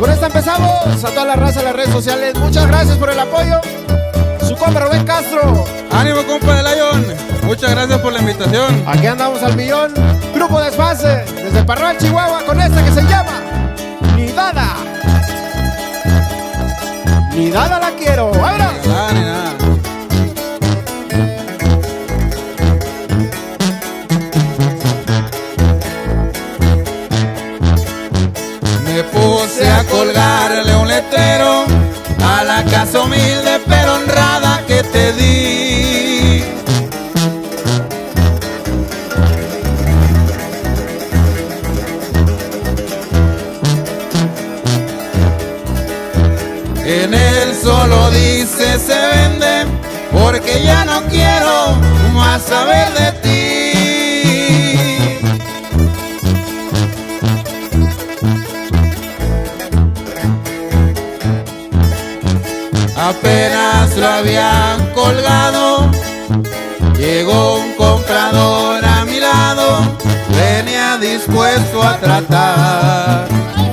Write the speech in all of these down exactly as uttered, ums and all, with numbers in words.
Con esta empezamos. A toda la raza de las redes sociales, muchas gracias por el apoyo. Su compa Rubén Castro. Ánimo, compa de Lion. Muchas gracias por la invitación. Aquí andamos al millón. Grupo Desfase, desde Parral, Chihuahua, con esta que se llama Ni Dada. Ni Dada la quiero. ¡Vámonos! Nada, ni nada. Me puse a colgarle un letrero a la casa humilde pero honrada que te di. En él solo dice se vende porque ya no quiero más saber de ti. Apenas lo habían colgado, llegó un comprador a mi lado, venía dispuesto a tratar.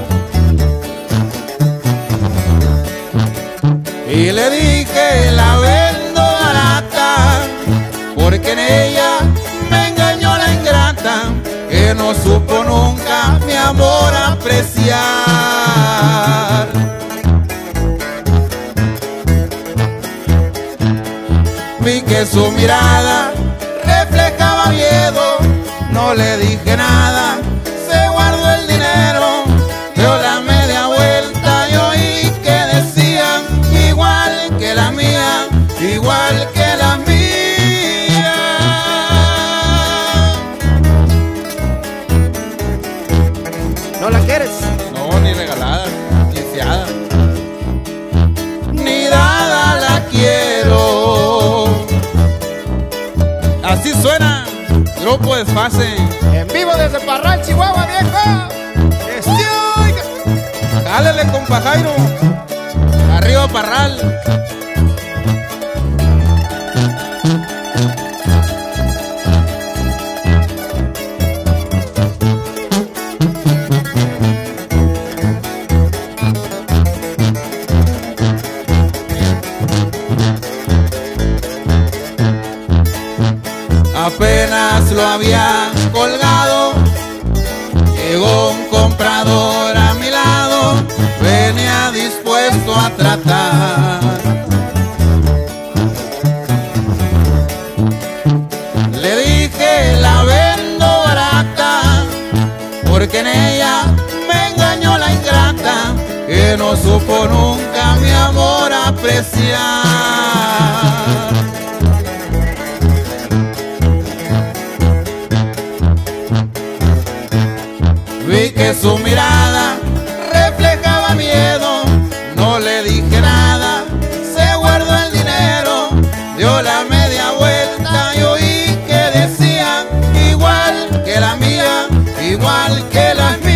Y le dije la vendo barata, porque en ella me engañó la ingrata, que no supo nunca mi amor apreciar. Vi que su mirada reflejaba miedo, no le dije nada, se guardó el dinero, dio la media vuelta y oí que decían igual que la mía, igual que la mía. ¿No la quieres? No, ni regalada, ni fiada. Ni dada la quiero. Así suena Grupo Desfase. En vivo desde Parral, Chihuahua, viejo. Estoy... Jálele, compa Jairo. Arriba Parral. Apenas lo había colgado, llegó un comprador a mi lado, venía dispuesto a tratar. Le dije la vendo barata, porque en ella me engañó la ingrata, que no supo nunca mi amor apreciar. Vi que su mirada reflejaba miedo, no le dije nada, se guardó el dinero, dio la media vuelta y oí que decían igual que la mía, igual que la mía.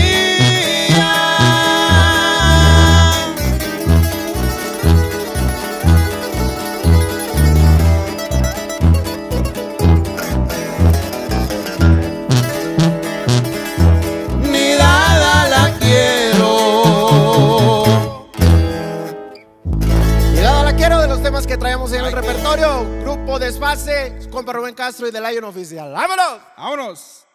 Que traemos en el repertorio. Grupo Desfase, compa Rubén Castro y The Lion Oficial. ¡Vámonos! ¡Vámonos!